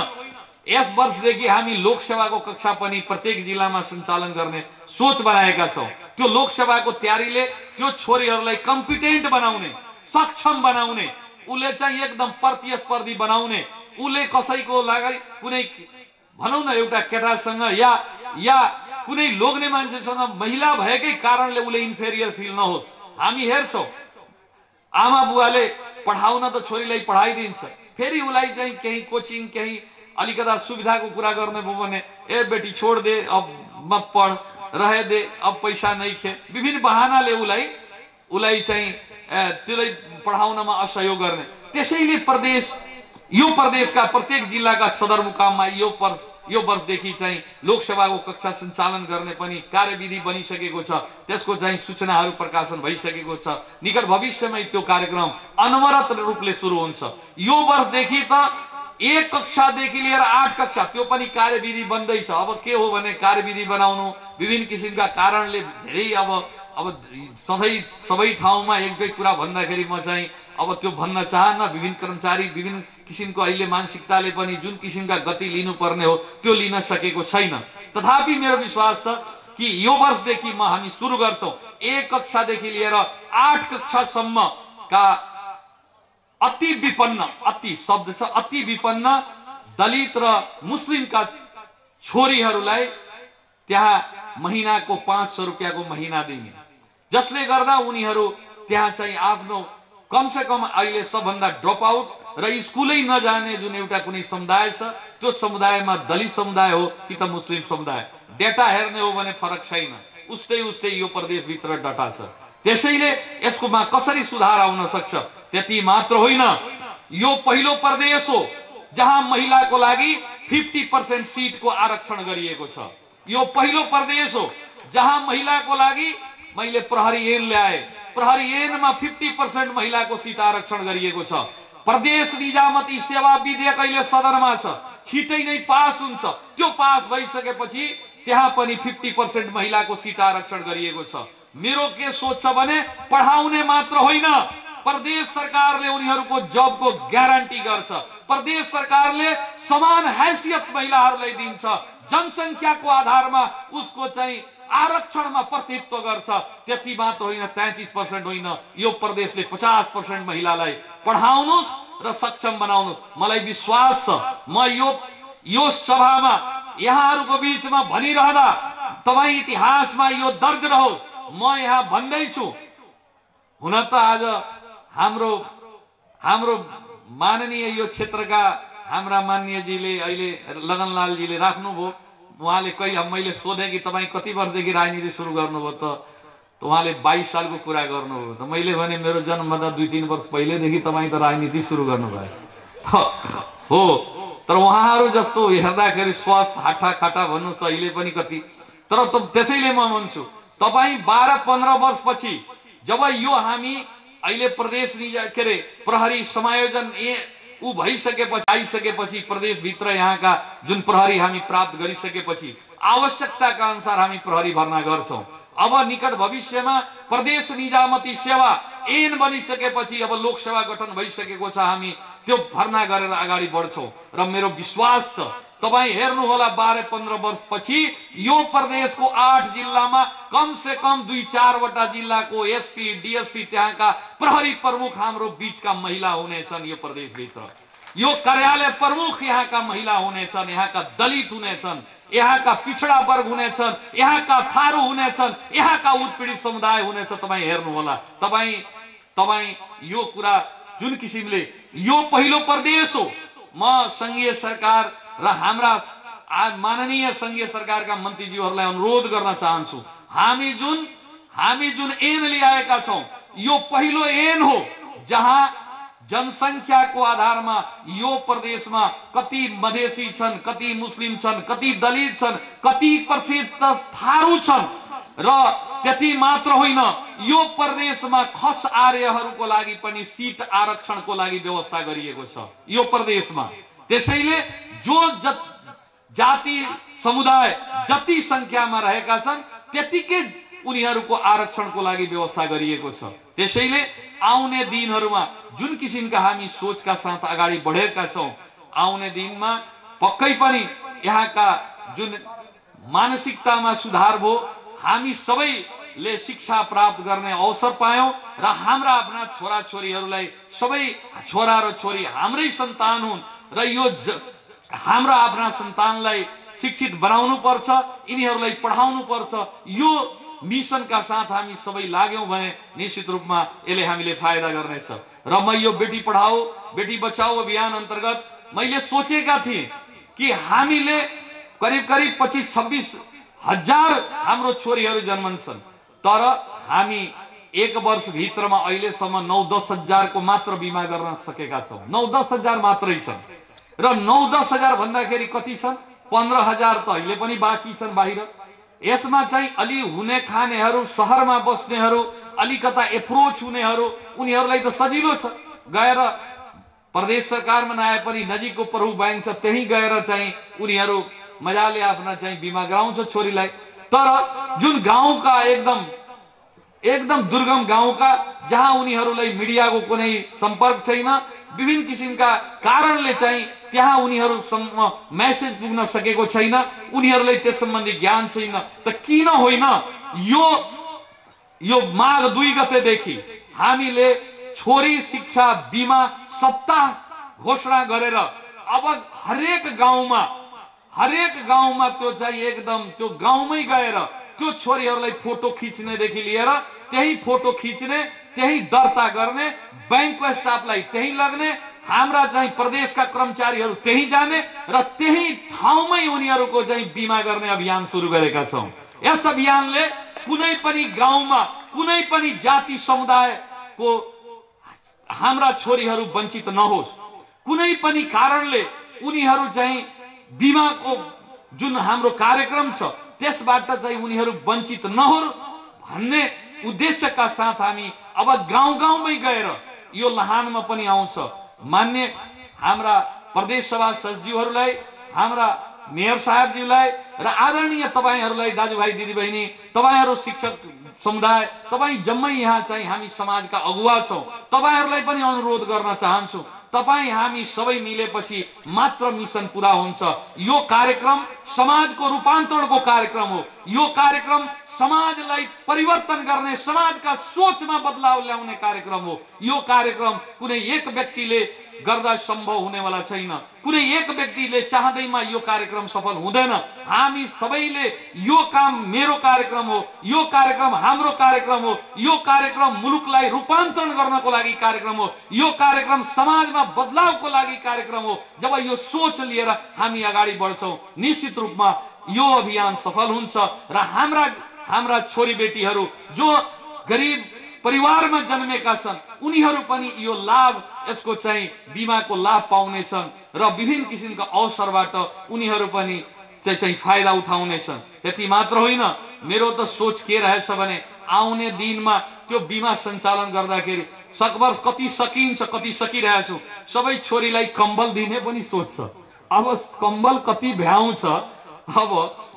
[SPEAKER 1] यस वर्षदेखि हामी लोकसेवाको कक्षा पनि प्रत्येक जिल्लामा सञ्चालन गर्ने सोच बनाएका छौं। त्यो लोकसेवाको तयारीले त्यो छोरीहरूलाई कम्पिटेन्ट बनाउने, सक्षम बनाउने, उले चाहिँ एकदम प्रतिस्पर्धी बनाउने, उले कसैको लागि कुनै भनौं न एउटा केटासँग या कुनै लोग्ने मान्छेसँग महिला भएकै कारणले उले इन्फेरियर फिल नहोस्। हामी हेर्छौं आमा बुवाले पढाउन त छोरीलाई पढाइदिन्छ, फेरि उलाई चाहिँ केही कोचिङ केही अलिकता सुविधाको कुरा गर्ने भयो भने ए बेटी छोड दे, अब मत पढ, रहे दे, अब पैसा नहीं खे, विभिन्न बहानाले उलाई चाहिँ त्यसलाई पढाउनमा असहयोग गर्ने। त्यसैले यो प्रदेशका प्रत्येक जिल्लाका सदरमुकाममा यो वर्षदेखि चाहिँ लोकसेवाको कक्षा सञ्चालन गर्ने पनि कार्यविधि बनिसकेको छ। त्यसको चाहिँ सूचनाहरू प्रकाशन भइसकेको छ। निकट भविष्यमै त्यो कार्यक्रम अनवरत रूपले सुरु हुन्छ। यो वर्षदेखि त 1 कक्षादेखि लिएर 8 कक्षा त्यो पनि कार्यविधि बन्दैछ। अब के हो भने कार्यविधि बनाउनु विभिन्न किसिमका कारणले धेरै अब सधैँ सबै ठाउँमा एक दुई कुरा भन्दाखेरि म चाहिँ अब त्यो भन्न चाहन्न। विभिन्न कर्मचारी विभिन्न किसिमको अहिले मानसिकताले पनि जुन किसिमका गति लिनुपर्ने हो त्यो लिन सकेको छैन। तथापि मेरो विश्वास छ कि यो वर्षदेखि हामी सुरु गर्छौं 1 कक्षादेखि लिएर 8 कक्षासम्मका अति विपन्न, अति शब्द छ, अति विपन्न दलित र मुस्लिमका छोरीहरूलाई त्यहाँ महिनाको 500 रुपैयाँको महिना दिने, जसले गर्दा उनीहरू त्यहाँ चाहिँ आफ्नो कमसे कम अहिले सबभन्दा ड्रप आउट र स्कुलै नजाने जुन एउटा कुनै समुदाय छ, त्यो समुदायमा दलित समुदाय हो कि त मुस्लिम समुदाय, डेटा हेर्ने हो भने फरक छैन। उस्तै यो प्रदेशभित्र डाटा छ। त्यसैले यसकोमा कसरी सुधार आउन सक्छ? त्यति मात्र होइन, यो पहिलो प्रदेश हो जहाँ महिलाको लागि 50% सिटको आरक्षण गरिएको छ। यो पहिलो प्रदेश हो जहाँ महिलाको लागि मैले प्रहरी ऐन ल्याए, प्रहरी ऐनमा 50% महिलाको सिट आरक्षण गरिएको छ। प्रदेश निजामती सेवा विधेयक अहिले सदनमा छ, छिटै नै पास हुन्छ। त्यो पास भइसकेपछि त्यहाँ पनि 50% महिलाको सिट आरक्षण गरिएको छ। मेरो के सोच छ भने पढाउने मात्र होइन, प्रदेश सरकारले उनीहरूको जबको ग्यारेन्टी गर्छ। प्रदेश सरकारले समान हैसियत महिलाहरूलाई दिन्छ, जनसंख्याको आधारमा उसको चाहिँ आरक्षणमा प्रतिनिधित्व गर्छ। त्यति मात्र होइन, 33% होइन, यो प्रदेशले 50% महिलालाई पढाउनुस् र सक्षम बनाउनुस्। मलाई विश्वास छ म यो सभामा यहाँहरूको बीचमा भनिरहँदा तपाईँ इतिहासमा यो दर्ज रहोस्। म यहाँ भन्दैछु, हुन त आज हाम्रो माननीय यो क्षेत्रका हाम्रा माननीयजीले अहिले लगनलालजीले राख्नुभयो। उहाँले मैले सोधे कि तपाईँ कति वर्षदेखि राजनीति सुरु गर्नुभयो त त उहाँले 22 सालको कुरा गर्नुभयो। त मैले भने मेरो जन्मभन्दा 2-3 वर्ष पहिलेदेखि तपाईँ त राजनीति सुरु गर्नुभएछ हो। तर उहाँहरू जस्तो हेर्दाखेरि स्वास्थ्य हाट्टाखाटा भन्नुहोस् अहिले पनि कति। तर त्यसैले म भन्छु तपाईँ 12-15 वर्षपछि जब यो हामी अहिले प्रदेश के अरे प्रहरी समायोजन ऊ भइसकेपछि आइसकेपछि प्रदेशभित्र यहाँका जुन प्रहरी हामी प्राप्त गरिसकेपछि आवश्यकताका अनुसार हामी प्रहरी भर्ना गर्छौं। अब निकट भविष्यमा प्रदेश निजामती सेवा ऐन बनिसकेपछि अब लोकसेवा गठन भइसकेको छ, हामी त्यो भर्ना गरेर अगाडि बढ्छौं। र मेरो विश्वास छ तपाईं हेर्नु होला 12-15 वर्षपछि यो प्रदेशको 8 जिल्लामा कम से कम 2-4 वटा जिल्लाको एसपी डीएसपी त्यहाँका प्रहरी प्रमुख हाम्रो बीचका महिला हुनेछन्। यो प्रदेशभित्र यो कार्यालय प्रमुख यहाँका महिला हुनेछन्, यहाँका दलित हुनेछन्, यहाँका पिछडा वर्ग हुनेछन्, यहाँका थारू हुनेछन्, यहाँका उत्पीडित समुदाय हुनेछ। तपाईं हेर्नु होला। तपाईं यो कुरा जुन किसिमले यो पहिलो प्रदेश हो, म संघीय सरकार र हाम्रा माननीय संघीय सरकारका मन्त्रीज्यूहरूलाई अनुरोध गर्न चाहन्छु, हामी जुन ऐन ल्याएका छौं यो पहिलो ऐन हो जहाँ जनसंख्याको आधारमा यो प्रदेशमा कति मधेसी छन्, कति मुस्लिम छन्, कति दलित छन्, कति प्रतिशत थारू छन्। र त्यति मात्र होइन, यो प्रदेशमा खस आर्यहरूको लागि पनि सीट आरक्षणको लागि व्यवस्था गरिएको छ यो प्रदेशमा। त्यसैले जो जाति समुदाय जति संख्यामा रहेका छन् त्यतिकै उनीहरूको आरक्षणको लागि व्यवस्था गरिएको छ। त्यसैले आउने दिनहरूमा जुन किसिमका हामी सोचका साथ अगाडि बढेका छौं, आउने दिनमा पक्कै पनि यहाँका जुन मानसिकतामा सुधार भयो, हामी सबैले शिक्षा प्राप्त गर्ने अवसर पायौं र हाम्रा आफ्ना छोराछोरीहरूलाई सबै छोरा र छोरी हाम्रै सन्तान हुन् र यो हाम्रा आफ्ना सन्तानलाई शिक्षित बनाउनु पर्छ, यिनीहरूलाई पढाउनु पर्छ। यो मिशनका साथ हामी सबै लाग्यौं भने निश्चित रूपमा यसले हामीले फाइदा गर्नेछ। र म यो बेटी पढाओ बेटी बचाओ अभियान अन्तर्गत मैले सोचेका थिएँ कि हामीले करिब 25-26 हजार हाम्रो छोरीहरू जन्मन्छन्, तर हामी 1 वर्ष भित्रमा अहिलेसम्म 9-10 हजारको मात्र बिमा गर्न सकेका छौं। 9-10 हजार मात्रै छन्। र 9-10 हजार भन्दाखेरि कति छन्? 15 हजार त अहिले पनि बाँकी छन् बाहिर। यसमा चाहिँ अलि हुने खानेहरू, शहरमा बस्नेहरू, अलिकता एप्रोच हुनेहरू, उनीहरूलाई त सजिलो छ, गएर प्रदेश सरकारमा नआए पनि नजिकको प्रभु बैंक छ त्यही गएर चाहिँ उनीहरू मजाले आफ्ना चाहिँ बिमा गराउँछ छोरीलाई। तर जुन गाउँका एकदम दुर्गम गाउँका जहाँ उनीहरूलाई मिडियाको कुनै सम्पर्क छैन, विभिन्न किसिमका कारणले चाहिँ त्यहाँ उनीहरूसम्म मेसेज पुग्न सकेको छैन, उनीहरूलाई त्यस सम्बन्धी ज्ञान छैन। त किन होइन यो माघ 2 गतेदेखि हामीले छोरी शिक्षा बिमा सप्ताह घोषणा गरेर अब हरेक गाउँमा त्यो चाहिँ एकदम त्यो गाउँमै गएर त्यो छोरीहरूलाई फोटो खिच्नेदेखि लिएर त्यही फोटो खिच्ने, त्यही दर्ता गर्ने, बैंकको स्टाफलाई त्यही लग्ने, हाम्रा चाहिँ प्रदेशका कर्मचारीहरू त्यही जाने र त्यही ठाउँमै उनीहरूको चाहिँ बिमा गर्ने अभियान सुरु गरेका छौं। यस अभियानले कुनै पनि गाउँमा कुनै पनि जाति समुदायको हाम्रा छोरीहरू वञ्चित नहोस्, कुनै पनि कारणले उनीहरू चाहिँ बिमाको जुन हाम्रो कार्यक्रम छ त्यसबाट चाहिँ उनीहरू वञ्चित नहोस् भन्ने उद्देश्यका साथ हामी अब गाउँमै गएर यो लहानमा पनि आउँछ। मान्य हाम्रा प्रदेश सभा सचिवहरूलाई, हाम्रा मेयर साहबज्यूलाई र आदरणीय तपाईहरूलाई, दाजुभाइ दिदीबहिनी, तपाईहरू शिक्षक समुदाय, तपाईँ जम्मै यहाँ चाहिँ हामी समाजका अगुवा छौं, तपाईहरूलाई पनि अनुरोध गर्न चाहन्छु, तपाईँ हामी सबै मिलेपछि मात्र मिशन पूरा हुन्छ। यो कार्यक्रम समाजको रूपान्तरणको कार्यक्रम हो। यो कार्यक्रम समाजलाई परिवर्तन गर्ने, समाजका सोचमा बदलाव ल्याउने कार्यक्रम हो। यो कार्यक्रम कुनै एक व्यक्तिले गर्दा सम्भव हुनेवाला छैन, कुनै एक व्यक्तिले चाहदैमा यो कार्यक्रम सफल हुँदैन। हामी सबैले यो काम मेरो कार्यक्रम हो, यो कार्यक्रम हाम्रो कार्यक्रम हो, यो कार्यक्रम मुलुकलाई रूपान्तरण गर्नको लागि कार्यक्रम हो, यो कार्यक्रम समाजमा बदलावको लागि कार्यक्रम हो। जब यो सोच लिएर हामी अगाडि बढ्छौं निश्चित रूपमा यो अभियान सफल हुन्छ र हाम्रा छोरीबेटीहरू जो गरिब परिवारमा जन्मेका छन् उनीहरू पनि यो लाभ यसको चाहिँ बिमाको लाभ पाउनेछन् र विभिन्न किसिमका अवसरबाट उनीहरू पनि चाहिँ फाइदा उठाउनेछन्। त्यति मात्र होइन, मेरो त सोच के रहेछ भने आउने दिनमा त्यो बिमा सञ्चालन गर्दाखेरि सकभर कति सकिन्छ कति सकिरहेछु सबै छोरीलाई कम्बल दिने पनि सोच छ। अब कम्बल कति भ्याउँछ, अब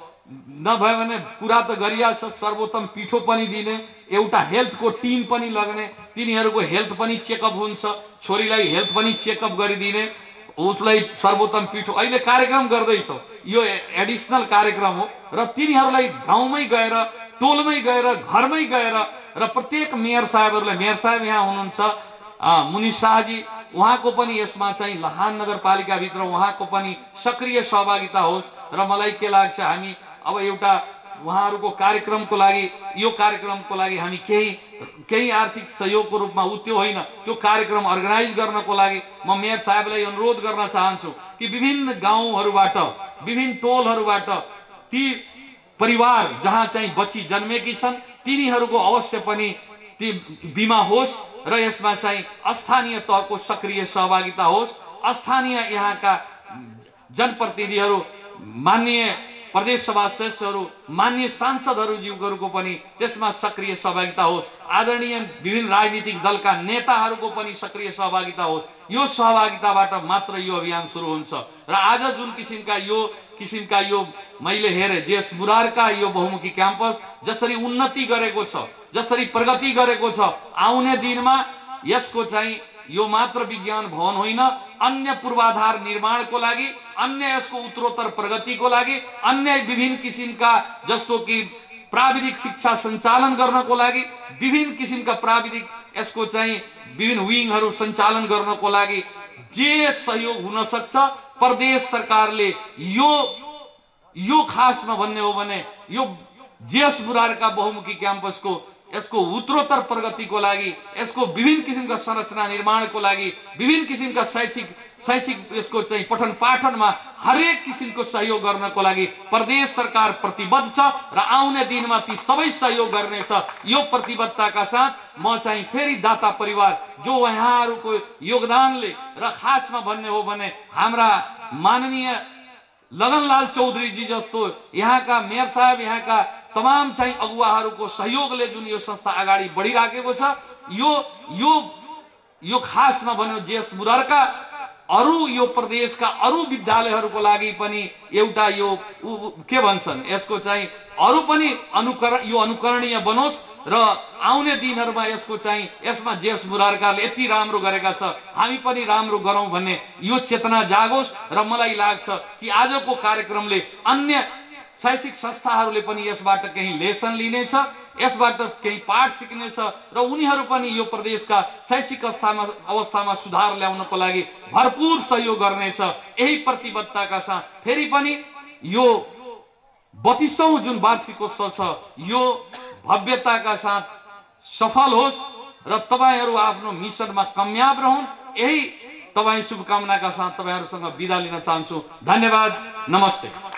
[SPEAKER 1] नभए भने कुरा त गरिया छ, सर्वोत्तम पिठो पनि दिने, एउटा हेल्थको टिम पनि लग्ने, तिनीहरूको हेल्थ पनि चेकअप हुन्छ, छोरीलाई हेल्थ पनि चेकअप गरिदिने, उसलाई सर्वोत्तम पिठो। अहिले कार्यक्रम गर्दैछौँ, यो एडिसनल कार्यक्रम हो र तिनीहरूलाई गाउँमै गएर टोलमै गएर घरमै गएर र प्रत्येक मेयर साहेबहरूलाई, मेयर साहेब यहाँ हुनुहुन्छ मुनि शाहजी, उहाँको पनि यसमा चाहिँ लहान नगरपालिकाभित्र उहाँको पनि सक्रिय सहभागिता होस्। र मलाई के लाग्छ, हामी अब एउटा उहाँहरूको कार्यक्रमको लागि, यो कार्यक्रमको लागि हामी केही आर्थिक सहयोगको रूपमा त्यो होइन, त्यो कार्यक्रम अर्गनाइज गर्नको लागि म मेयर साहेबलाई अनुरोध गर्न चाहन्छु कि विभिन्न गाउँहरूबाट विभिन्न टोलहरूबाट ती परिवार जहाँ चाहिँ बच्ची जन्मेकी छन् तिनीहरूको अवश्य पनि ती बिमा होस् र यसमा चाहिँ स्थानीय तहको सक्रिय सहभागिता होस्। स्थानीय यहाँका जनप्रतिनिधिहरू, माननीय प्रदेश सभा सदस्यहरू, माननीय सांसदहरूको पनि त्यसमा सक्रिय सहभागिता होस्। आदरणीय विभिन्न राजनीतिक दलका नेताहरूको पनि सक्रिय सहभागिता होस्। यो सहभागिताबाट मात्र यो अभियान सुरु हुन्छ। र आज जुन किसिमका यो मैले हेरे जेएस बुरारका यो बहुमुखी क्याम्पस जसरी उन्नति गरेको छ, जसरी प्रगति गरेको छ, आउने दिनमा यसको चाहिँ यो मात्र विज्ञान भवन होइन, अन्य पूर्वाधार निर्माणको लागि, अन्य यसको उत्तरोत्तर प्रगतिको लागि, अन्य विभिन्न किसिमका जस्तो कि प्राविधिक शिक्षा सञ्चालन गर्नको लागि, विभिन्न किसिमका प्राविधिक यसको चाहिँ विभिन्न विङहरू सञ्चालन गर्नको लागि जे सहयोग हुन सक्छ प्रदेश सरकारले यो खासमा भन्ने हो भने यो जेएस बुरारका बहुमुखी क्याम्पसको यसको उत्तरोत्तर प्रगतिको लागि, यसको विभिन्न किसिमका संरचना निर्माणको लागि, विभिन्न किसिमका शैक्षिक यसको चाहिँ पठन पाठनमा हरेक किसिमको सहयोग गर्नको लागि प्रदेश सरकार प्रतिबद्ध छ र आउने दिनमा ती सबै सहयोग गर्नेछ। यो प्रतिबद्धताका साथ म चाहिँ फेरि दाता परिवार जो यहाँहरूको योगदानले र खासमा भन्ने हो भने हाम्रा माननीय लगनलाल चौधरीजी जस्तो यहाँका मेयर साहेब, यहाँका तमाम चाहिँ अगुवाहरूको सहयोगले जुन यो संस्था अगाडि बढिराखेको छ, यो खासमा भन्यो जेएस बुरारका अरू यो प्रदेशका अरू विद्यालयहरूको लागि पनि एउटा यो के भन्छन् यसको चाहिँ अरू पनि अनुकरणीय बनोस् र आउने दिनहरूमा यसको चाहिँ यसमा जेएस बुरारकाले यति राम्रो गरेका छ, हामी पनि राम्रो गरौँ भन्ने यो चेतना जागोस्। र मलाई लाग्छ कि आजको कार्यक्रमले अन्य शैक्षिक संस्थाहरूले पनि यसबाट केही लेसन लिनेछ, यसबाट केही पाठ सिक्नेछ र उनीहरू पनि यो प्रदेशका शैक्षिक अवस्थामा सुधार ल्याउनको लागि भरपूर सहयोग गर्नेछ। यही प्रतिबद्धताका साथ फेरि पनि यो 32औं जुन वार्षिकोत्सव छ यो भव्यताका साथ सफल होस् र तपाईहरू आफ्नो मिसनमा कामयाब रहन्। यही तपाईँ शुभकामनाका साथ तपाईहरूसँग बिदा लिन चाहन्छु। धन्यवाद, नमस्ते।